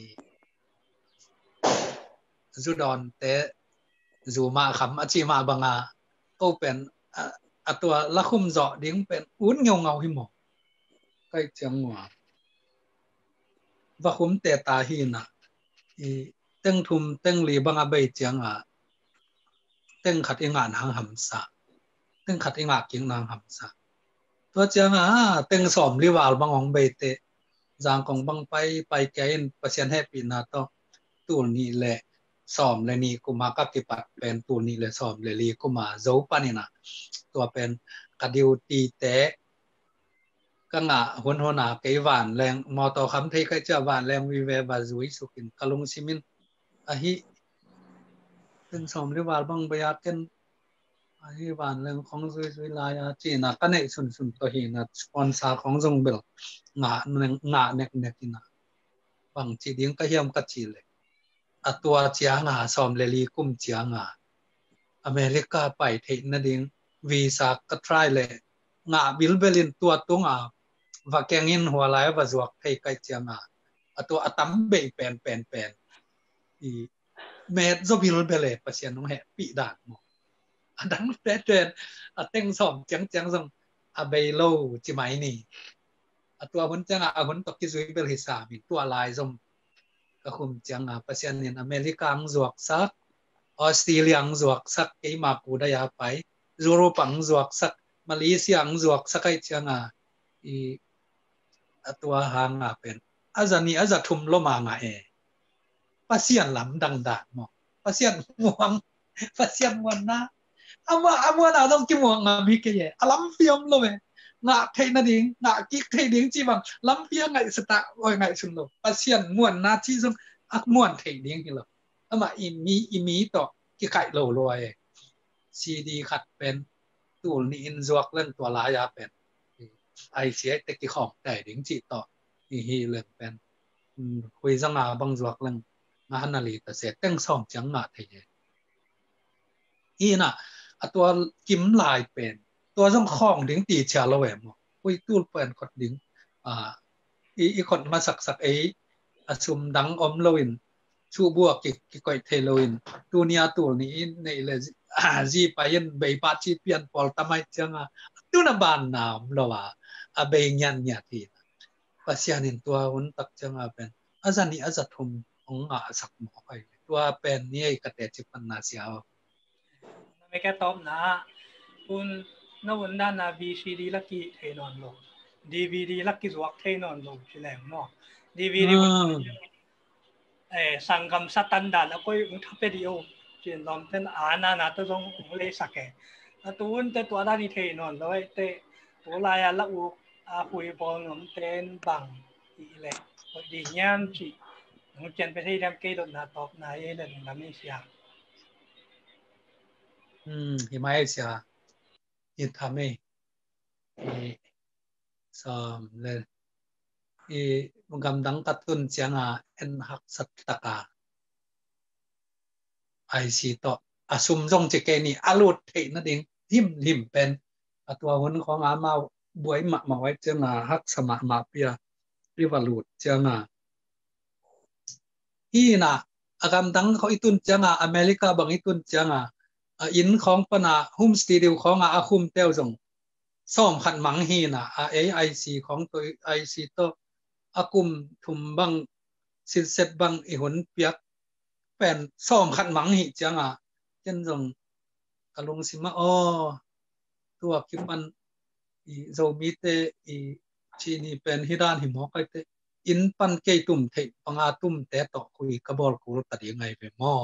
จุดอนแต่จูมาคำอาชีมาบังอ่ะก็เป็นอ่ะตัวละคุมเจาะดิ้งเป็นอุ้นเงาเงาหิมะใกล้จังหวะว่าคุมเตตาหินะอีเต็งทุมเต็งลีบังอาเบยจังอ่ะเต็งขัดอิงานหางหำสะเต็งขัดอิงากิงนางหำสะตัวจังอ่ะเต็งสอมลีวาลบังของเบยเตจางของบังไปไปแกนเปอร์เซ็นต์ให้ปีนาโตตัวนี้แหละสอมเลยนี่กูมากับติปัดเป็นตัวนี้เลยสอมเลยลีกูมาโจปานี่นะตัวเป็นกระดิวตีเตะก็งะหัวหัวหน้าเกยหวานแรงมอต่อคำที่เคยเจอหวานแรงวิเวบาจุยสุกินกะลุงซิมินอะฮิเป็นสอมหรือว่าบางประหยัดกันอะฮิหวานแรงของซุยซุยลายจีน่ะก็เนี่ยสุนสุนตัวหินะสปอนเซอร์ของจงเบลงะหนึ่งงะเน็กเน็กนะบางจีดิ้งก็เยี่ยมกัดจีเลยอะตัวเจียงอ่ะสอมเลลีกุมเจียงอ่ะอเมริกาไปเทนนั่นเองวีซ่าก็ทรายเลยงะบิลเบลินตัวตุ้งอ่ะว่าแกงินหัวไหลว่าจวกไทยไกลเจียงอ่ะตัวอตัมเบยแปนแปนแปนอีเมดโซบิลเบเลปเสียนน้องแหปีดาดหมออันดังเด็ดเด่นอ่ะเต็งสองจังจังส่งอ่ะเบโลจิไหมนี่อ่ะตัวคนจังอ่ะคนตกกิซุยเบลฮิสามีตัวลายส่งก็คุมจังอ่ะปเสียนเนี่ยอเมริกาจวกซักออสเตรเลียจวกซักไอ้มากูได้ยาไปยุโรปังจวกซักมาเลเซียจวกซักไอ้จังอ่ะอีตัวหางอ่ะเป็นอาจารย์นี่อาจารย์ทุ่มลมาไงเอปเสียนหลำดังดาหมอปเสียนม่วงปเสียนม่วงนะอามาอามาเราต้องกินม่วงอ่ะมีกี่อย่างอาล้ำเฟียมเลยงาเทนดิ่งงากิ๊กเทนดิ่งจีบังล้ำเฟียงไงสตาโอ้ยไงสุดเลยปเสียนม่วงนะที่ซึ่งอักม่วงเทนดิ่งนี่เลยอามาอีมีอีมีต่อกี่ไก่โลลอยซีดีขัดเป็นตูนี่อินจวกเรื่องตัวลายาเป็นไอเสียแต่กี่ของแต่ดิ่งจีต่ออีฮีเรื่องเป็นคุยสังอาบังจวกเรื่องงานนาลีแต่เสร็จตั้งสองจังงาเทยอีน่ะตัวกิมลายเป็นตัวต้องคล้องดิ่งตีเชลเวมคุยตู้เป็นคนดิ่งอ่าอีอีคนมาสักสักเออชุมดังอมโลวินชูบัวกิกิก่อยเทโลวินตัวเนี้ยตัวนี้ในเลยอาจีไปยันใบปัดจีเปลี่ยนพอลทำไมจังอ่ะตัวน่ะบานน้ำเราว่าอาเบงยันเนี่ยทีภาษาหนึ่งตัววันตักจังอ่ะเป็นอาจารย์นี่อาจารย์ทุ่มองค์อ่ะสักหมอไปตัวเป็นนี่กระเตจิปันนาเสียวไม่แค่ตอบนะคุณนวันด้านนาบีซีดีลักกี้เทนอนลงดีวีดีลักกี้สวักเทนอนลงใช่แล้วเนาะดีวีดีเออสังคมสแตนดาร์ดแล้วก็อุ้งทับไปดีโอเช่นลำเป็นอาณาหน้าตัวต้องอุ้งเลสักแก่ตัวนั้นแต่ตัวด้านนี้เทนอนเลยแต่ตัวลายอะไรอุ้งอาคุยบอลน้ำเต้นบังอีเล็กดีเงี้ยจีน้องเจนไปที่เรียมเกย์โดนนาตอบนายเดินน้ำไม่เสียอืมที่ไม่เสียยินทำให้สามเลยอีมุกำดังกัดตุนเสียงอ่ะเอ็นหักสัตตะกาไอซีต่ออาซุมจงเจเกนี่อาลุดเทนั่นเองหิมหิมเป็นตัวคนของอามาบวยมามาไว้เจ้าหน้าฮักสมามาเปียริวาลูดเจ้าหน้าฮีน่ะอากำดังเขาอิตุนเจ้าหน้าอเมริกาบางอิตุนเจ้าหน้าอินของปนาหุ้มสตูดิโอของอาคุมเตลจงซ่อมขันมังฮีน่ะเอไอซีของตัวไอซีตัวอากุมทุมบังสินเสร็จบังอีหุนเปียกเป็นซ่อมขันมังฮีจังอ่ะเช่นจงกะลงสิมาอ๋อตัวคิดมันอีโจมีเตอีชีนี่เป็นฮิดานหิมอกไอเตอินปันเกยตุ่มเทปังอาตุ่มเตะต่อคุยกระบอกกูตัดยังไงไปหม้อ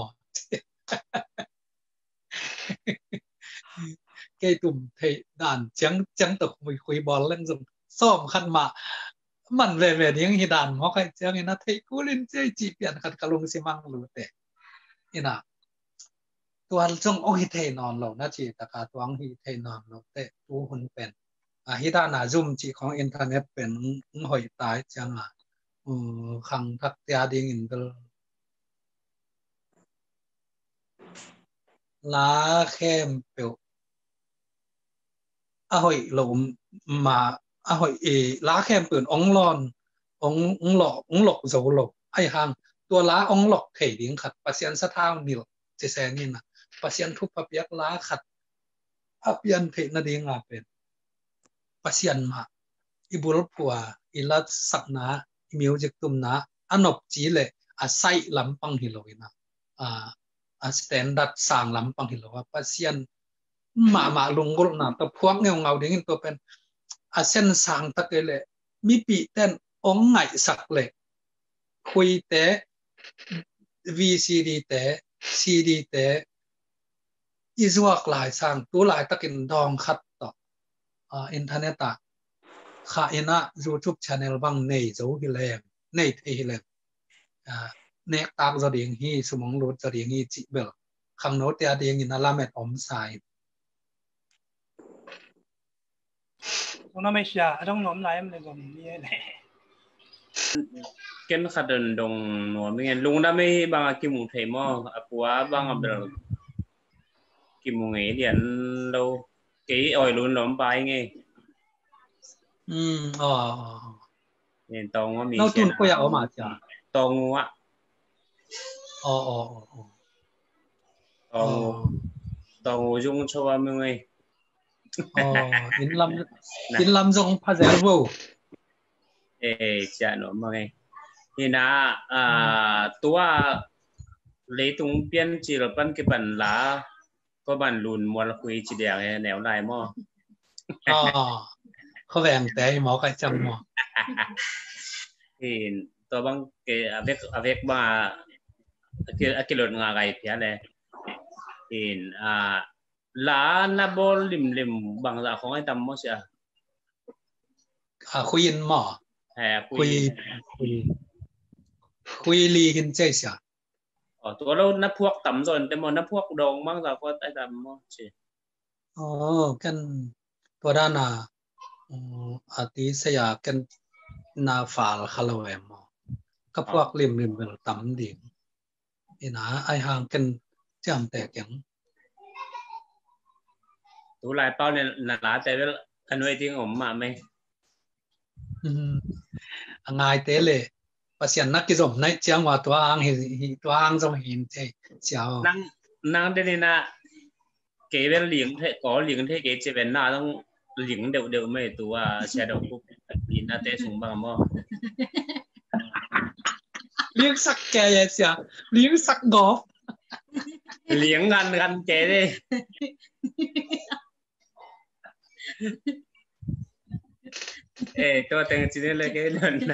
เกยตุ่มเทด่านจังจังตกคุยคุยบอลเล่นจงซ่อมขันมามันเวเวนี้ยังฮิดานหมอกไอเจ้านี่นะเทกูเล่นเจ๊จีเปลี่ยนขัดกะลงสิมังรู้เตนี่นะตัวจงโอฮิเทนอนเรานะจีตะกาตัวฮิเทนอนเราเตตัวหุ่นเป็นอ่ะฮิดานาซุมจีของอินเทอร์เน็ตเป็นหอยตายจังอ่ะอือขังทักเตียดิ่งอินเตอร์ลาเข้มเปียวอ่ะหอยหลมมาอ่ะหอยเอลาเข้มเปิ่นองลอนององหลอกองหลอกโจหลอกไอ้ห่างตัวลาองหลอกเทดิ่งขัดปัสยันสะท้าวนิลเจแซนี่นะปัสยันทุบปะเปียกลาขัดอาเปียนเทนาดิ่งอ่ะเป็นปัสยันมาอิบุลปัวอิลัดสักนาอิมิวจิกตุมนาอันอบจีเลยอาไซลำปังฮิโลวินะอ่าอาสแตนดัดสางลำปังฮิโลว่าปัสยันมามาลุงกุลนาตัวพวกเงาเงาดิ่งตัวเป็นอาเซนสางตะเกเลยมีปีเต้นองไงสักเลยคุยเตะ วี ซี ดี เตะ ซี ดี เตะอีสวกหลายสางตัวหลายตะกินดองคัดต่ออ่าอินเทอร์เน็ตอ่ะข้าเองนะ YouTube Channel บางในโจฮิเลมในเทฮิเลมอ่าเนกตากจะเดียงฮีสมองรถจะเดียงฮีจิเบลคำโน้ตจะเดียงอินาลาเมตอมไซตรงนั้นไม่ใช่ต้องน้อมไหลมันเลยก็มีแหละเก็นขัดเดินดงหนัวไม่งั้นลุงได้ไม่บางกิมุเทมอปัวบางอับเดลกิมุเงี้ยเดียนเราเกี่ยอ้อยลุ้นล้มไปไงอืมอ๋อเนี่ยตองว่ามีเราตุนก็อยากเอามาจ้ะตองวะอ๋ออ๋ออ๋อ tàu tàu dung cho ba mươi người oh in lam in lam giống phá giải vô ê chả nó mà nghe thì na à tua lấy tung biên chỉ là ban cái bản lá có bản lùn mua là quý chỉ đẹp này nẻo này mà oh có vẻ thế mà cái chăm mà thì tôi bằng cái avec avec mà cái cái lột ngà gai phía này thì à lá na bol lim lim bằng là không ai tầm mà sao à khuyên mà à khuyên khuyên khuyên li hình chơi sao ờ tôi lâu nắp thuốc tắm rồiแต่mà nắp thuốc đồng mang ra có tay tắm mà chứ oh kanตัวด้านน่ะอาทิตย์เสียกันนาฝาลฮัลโหลเอ็มก็พวกริมริมเป็นต่ำดิ่งนี่นะไอห่างกันจำแตกอย่างตัวลายเป้าเนี่ยหนาแต่ว่าอันไว้ที่ผมมาไหมง่ายเตะเลยภาษานักกิจกรรมในเชียงว่าตัวอ่างเห็นตัวอ่างจงเห็นใจเจ้านั่งนั่งได้เลยนะเก๋เป็นเหลียงเทก๋อเหลียงเทเก๋จะเป็นหน้าต้องเหลียงเดี๋ยวเดี๋ยวไม่ตัวแชร์ดอกปุ๊บยินหน้าเตะสูงบางมั้งเลี้ยงสักแกยังเสียเลี้ยงสักกอล์ฟเลี้ยงกันกันเก๋เลยเออตัวแต่งจริงเลยเก๋เลยนะ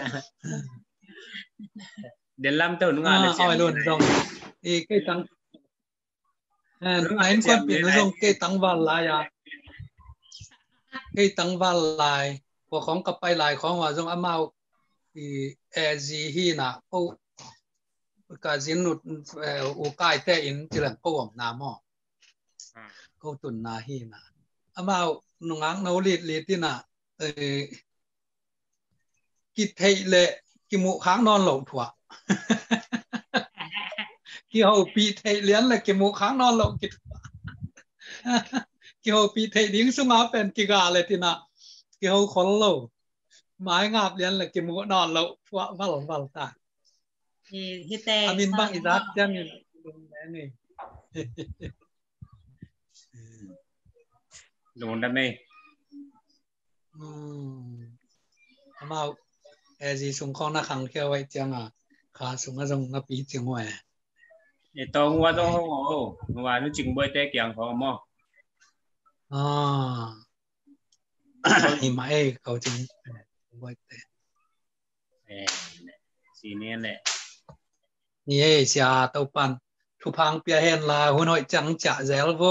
เดี๋ยวล้ำตัวนุ่งอะไรเอาไปลุ้นตรงอีกไอ้ตั้งเออไหนก็เปลี่ยนตรงไอ้ตั้งวันลายอ่ะไอ้ตั้งวันลายพวกของกับไปลายของว่าตรงอามาอีเอจีฮีน่ะโอ้ก็จินนุดเอ่อโอกายแต่อินจิลังก็วงน้ำอ่ะก็ตุนนาฮีน่ะอามาหนุ่งอังโนลิดลิดที่น่ะเออกิเทเลกิมุค้างนอนหลงถั่วกี่เอาปีเทเลี้ยนเลยกิมุค้างนอนหลงกิถั่วกี่เอาปีเทดิ้งสมาเป็นกิกาเลยที่น่ะกี่เอาคนโลไม้งาบเลี้ยนเลยกิมุนอนหลงถั่ววัลวัลตาฮิเตอามินบังอิรักจะมีลงแน่นี่ลงได้ไหมอืมมาเอจีส่งข้อนักขังเที่ยวไว้จังอ่ะขาส่งก็ส่งนับปีจังหวะเนี่ยตรงว่าต้องโอ้ว่านึกจึงบ่ได้เกี่ยงของมั้งอ่านี่มาเอเขาจึงบ่ได้เออสีนี้แหละนี่เอเสียตัวปันทุพังเปียเห็นลาหัวหน่อยจังจะเซลโว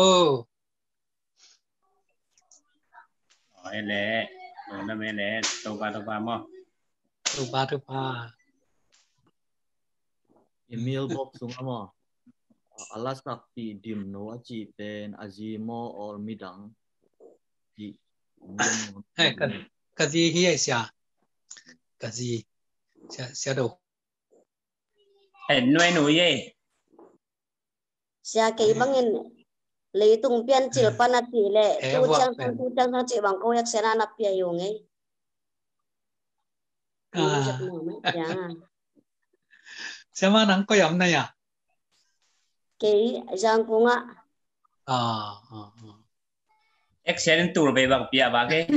อ๋อแหละโดนนั่นแหละตัวปลาตัวปลามั้งทุปาทุปาอีเมลบอกส่งมาอาลาสักปีดิมโนอาจีเป็นอาจีโมออลมิดังที่เฮ้ยกันกันที่เฮียเสียกันที่เสียเสียดูเอ็นหน่วยหนุ่ยเสียกี่บางเงินเลยตุ้งเปลี่ยนจิลปนัดปีเลยตู้จังทั้งตู้จังทั้งจีบังก็อยากเสนานับเปียอยู่ไง Siapa nang ko yam na ya? Kay jang ko nga. Ah, ah, ah. Excellent tour ba bang pia ba ke?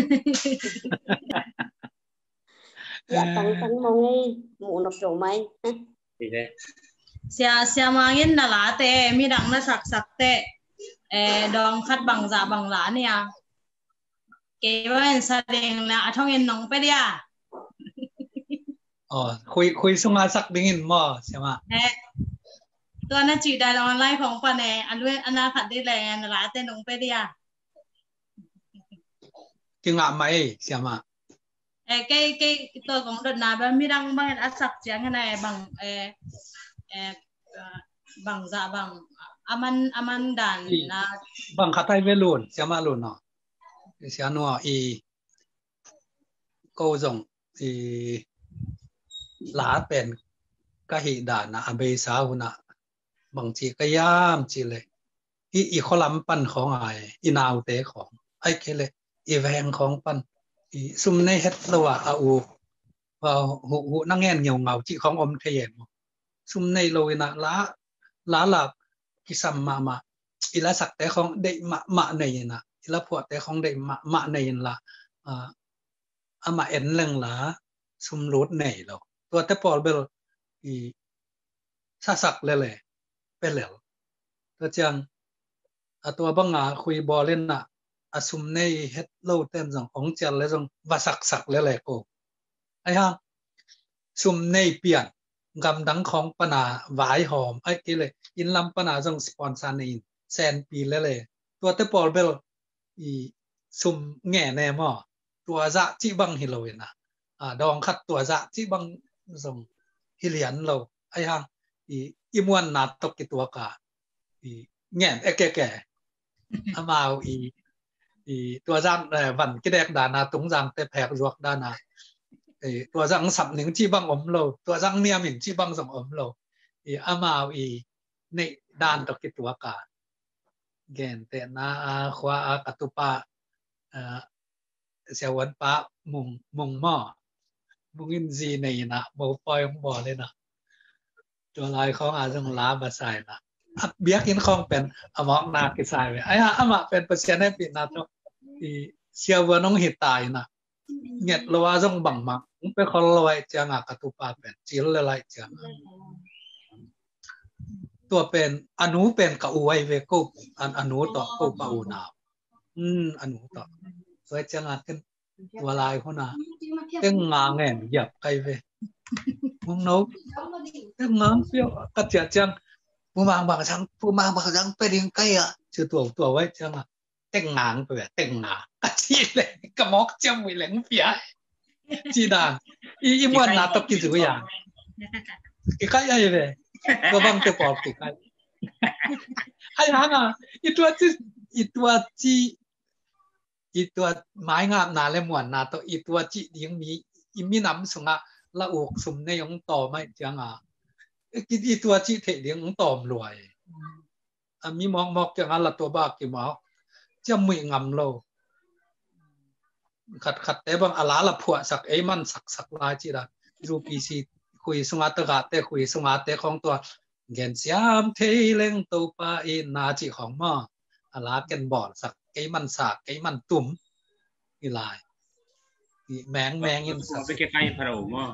Ya tang tang mo ngay mu nop so mai. Sige. Sia sia mangin na late mi dang na sak sak te eh dong khat bang za bang la nia. Kay ba sa ding na athong en nong pe dia. อ๋อคุยคุยสงาสักดิ้งมั่วใช่ไหมเอ๊ะตัวนั้นจีดาออนไลน์ของปะเนอันเว้นอนาคตได้แรงนะล่ะเต้นลงไปเดียจึงอ่ะไม่ใช่ไหมเอ๊ะเก้เก้ตัวของดนาแบบมีดังบางอัศสักเสียงไงบางเอ๊ะเอ๊ะบางจะบางอามันอามันดันนะบางขัดไทยเวลุนใช่ไหมลุนเนาะใช่นัวอีโกจงอีลาเป็นก็หิดานะอเบสาหุนะบางทีก็ย่ามจีเลยอีอีขลัมปันของไออีนาวเตของไอ้เคเลยอีแวงของปันอีซุ่มในเฮ็ดระว่าอาอูว่าหูหูนั่งแง่นเหี่ยวเงาจีของอมเทียนซุ่มในโลยนะล้าล้าหลับกิสัมมามาอีละสักแต่ของได้มามาในนะอีละพวกแต่ของได้มามาในละอ่าอามาเอ็นเรื่องละสมรุดในเราตัวแต่พอเบลอีสักสักเลยเลยเป็นแล้วตัวจังตัวบังอาคุยบอลเล่นนะอาสุมในเฮ็ดเล่าเต้นจังของเจลเลยจังว่าสักสักเลยเลยกูไอ้ฮะสุมในเปลี่ยนกำดังของปนาหวายหอมไอ้กี่เลยอินลำปนาจังสปอนเซอร์นี่แสนปีเลยเลยตัวแต่พอเบลอีสุมแง่แน่มอตัวจะที่บังฮิโลเวนะอ่าดองคัดตัวจะที่บังส่งฮิเลียนเราไอ้ฮะอีอิมวนนาตกกี่ตัวกาอีแง่เอแก่แก่อามาอีอีตัวจังเอ่อวันกิเด็กดานาตุงจังแต่แพกรวกดานาไอตัวจังสับหนึ่งที่บังอมเราตัวจังเมียหมิ่นที่บังส่งอมเราอีอามาอีในด้านตกกี่ตัวกาแก่แต่นาขวากัตุปะเอ่อเสียวันปะมุงมุงหม้อมุงอินซีในนะโมปอยของบ่อเลยนะตัวลายของอาจจะล้าบาใส่นะเบียกินของเป็นอมอกนากิใส่ไปไอ้ฮะอามาเป็นเปอร์เซ็นต์ให้ปีนาโตอีเชียวว่าน้องหิตายนะเงียดเราว่าต้องบังมักเป็นคนลอยจังกัตุปาเป็นจิลละลายจังตัวเป็นอนุเป็นกะอวยเวกุอันอนุต่อกุปะอูนาวอืมอนุต่อสวยจังกันตัวลายเขานะเต็งงาเงินหยับไกลเวมึงโน้เต็งงาเปี้ยวกระเจียจังผู้มางบางครั้งผู้มางบางครั้งไปเรียงไกลอ่ะชื่อตัวตัวไว้จังอ่ะเต็งงางไปแบบเต็งงากระชีเลยกระมอกจำไว้เหลงเปียจีดานอีอีมวนนาตกกินสุยางกี่ไก่ยังไงเลยก็บังเตปอกี่ไก่ไอ้ห่างอ่ะอีตัวที่อีตัวที่อีตัวไม้งามนาและมวนนาตัวอีตัวที่ยังมีอีมีน้ำสงะละอกสมในของต่อไม่จังอ่ะอีตัวที่เทเดียงต่อมรวยอ่ะมีมองมอกจังอ่ะละตัวบ้ากี่หมอจะไม่งำเราขัดขัดแต่บางอาลาละผัวสักไอ้มันสักสักลายจีระรูปีซีคุยสงาตะกาแต่คุยสงาแต่ของตัวเงินสยามเทเลงตัวปาอินาจีของมออาลาเกันบอดสักไอ้มันสักไอ้มันตุ่มอีลายแมงแมงยังสักไปเก็บไก่พะโล้มอ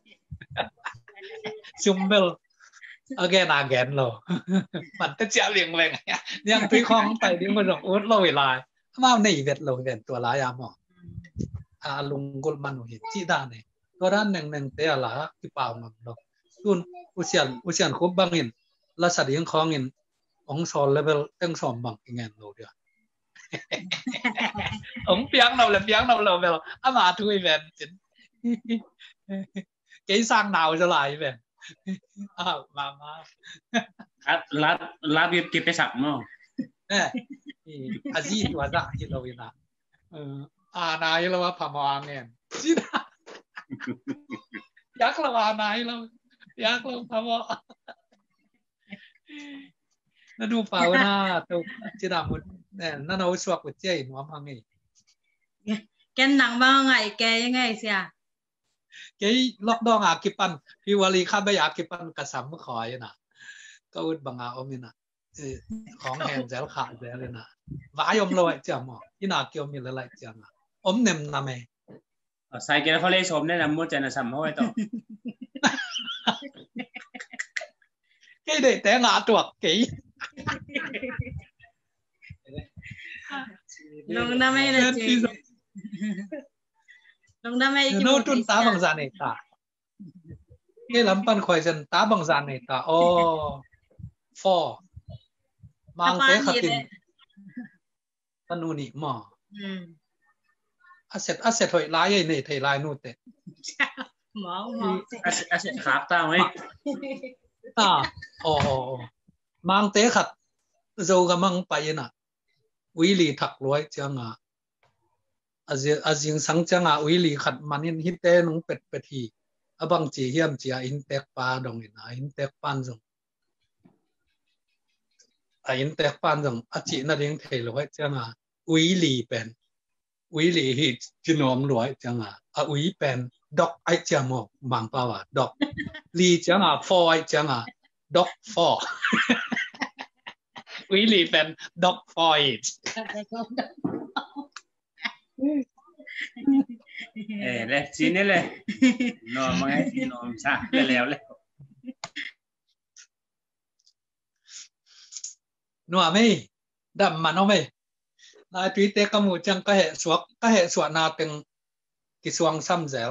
ซุมเบลagain again เรามันจะเจียเลียงแรงยังไปคล้องไปดิ้งมันอุดเราเวลามาในเวทเราเวทตัวลายามออาลุงกุลมันเห็นที่ด้านเนี่ยตัวด้านหนึ่งหนึ่งเตะละที่เปล่ามันเราตุนอุเชียนอุเชียนครบบางอินละสัตย์ยังคล้องอินองสอนเลเวลตั้งสองบางอีกเงินเราเดียวองเปียงเราเลยเปียงเราเราแบบอามาทุยเวนจินเกยสร้างหนาวจะไหลเวนอ้าวมามาลาลาบีบกินไปสักมั้งเอออาจีตัวจ้าที่เราวินาเอออานายเราว่าพม่าเนี่ยจีน่ายักษ์เราอานายเรายักษ์เราพม่านั่นดูเปล่านะตัวจีน่าหมดเนี่ยนั่นเอาสวกหัวใจหนูทำไงแกหนังบ้างไงแกยังไงเสียแกล็อกดองอากิปันพี่วลีข้าไม่อยากกิปันกระสัมคอยนะก็อุดบังอาอมินะของแหงแจลขาดเลยนะวายอมลอยจังมั้งอีน่าเกี่ยวมีอะไรจังอ่ะอมเนมนะแม่ใส่เกลือเขาเลยชมเนี่ยนะมั่วใจนะสัมเขาไว้ต่อแกเด็กแต่งาตัวกี่ลงน้ำไม่เลยจริงลงน้ำไม่กี่โน้ตุนตาบังซานเนตาแกลำปันคอยจันตาบังซานเนตาโอ้ฟอมังเตะขัดตินตนูนี่หมออาเซตอาเซตถอยลายยัยเนี่ยถอยลายนู่นเตะหมอหมออาเซตขาบตาไหมอ่าโอ้มังเตะขัดโจกับมังไปน่ะวิลีถักร้อยจังอ่ะอาเจอาจิงสังจังอ่ะวิลีขัดมันยินฮิตเต้นงเป็ดเป็ดทีอ่ะบางจีเฮียมจีอ่ะอินเตกปาดงอินอ่ะอินเตกปันจงอ่ะอินเตกปันจงอาจีน่ะเลี้ยงเทลอยจังอ่ะวิลีเป็นวิลีฮิตจีนอมร้อยจังอ่ะอ่ะวิเป็นดอกไอจังหมอกบางป่าวอ่ะดอกลีจังอ่ะฟอยจังอ่ะดอกฟอวิลีเป็นด็อกฟอยด์เออแล้วจีนี่เลยนอนมาให้จีนอนซะแล้วแล้วนัวไม่ดำมันเอาไหมลายtweet เตะกมูจังก็เหสวกก็เหสวนาตึงกิสวงซ้ำเซล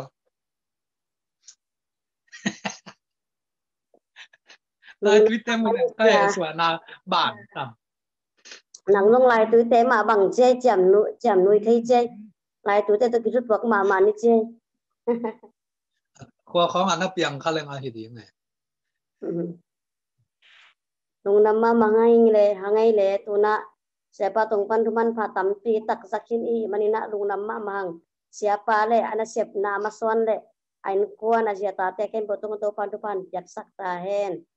ลายtweet เตะมูก็เหสวนาบานซ้ำหนังลงลายtweet เตะมาบังเจ๊จำนุจำนุยที่เจ๊ลายtweet เตะตัวกิจุดบอกมามานี่เจ๊ครัวของอันนั้นเปียงเขาเลยมาหิดีไงลงน้ำมามาไงเลยหาไงเลยตัวน่ะsiapa tongpan tuman patam pi tak sakin i manina lung namma mang siapa le ana siap nama son le ain ko na siata te ken botong to pan tupan jak sak ta hen